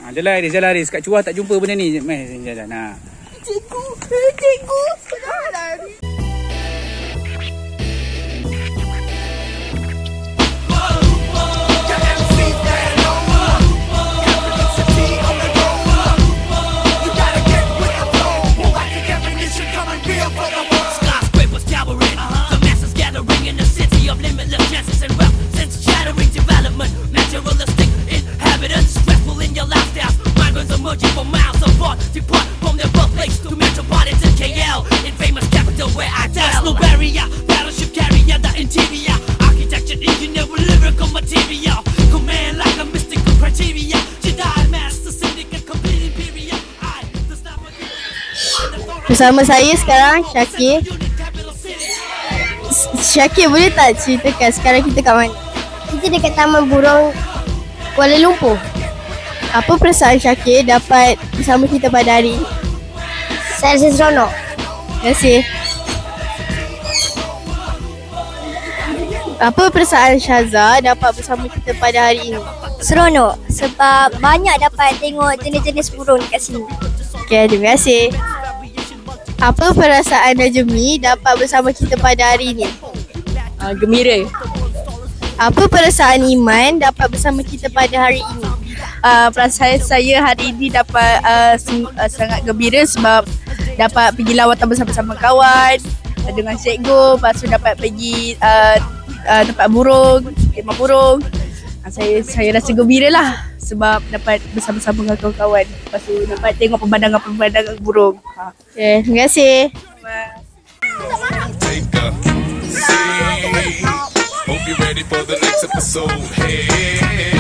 Jalan Aris. Kat Cuah tak jumpa benda ni. Jalan. Cikgu. Kenapa lari? Bersama saya sekarang Syakir. Syakir, boleh tak ceritakan sekarang kita kat mana? Kita dekat Taman Burung Kuala Lumpur. Apa perasaan Syakir dapat bersama kita pada hari ini? Saya rasa seronok. Terima kasih. Apa perasaan Syaza dapat bersama kita pada hari ini? Seronok sebab banyak dapat tengok jenis-jenis burung dekat sini. Okay, terima kasih. Apa perasaan Najmi dapat bersama kita pada hari ini? Gembira. Apa perasaan Iman dapat bersama kita pada hari ini? Perasaan saya hari ini dapat sangat gembira sebab dapat pergi lawatan bersama-sama kawan dengan cikgu. Lepas tu dapat pergi tempat burung, kemah burung. Saya rasa gembira lah sebab dapat bersama-sama dengan kawan-kawan. Lepas tu dapat tengok pemandangan burung. Okay, terima kasih. Hope you're ready for the next episode. Hey.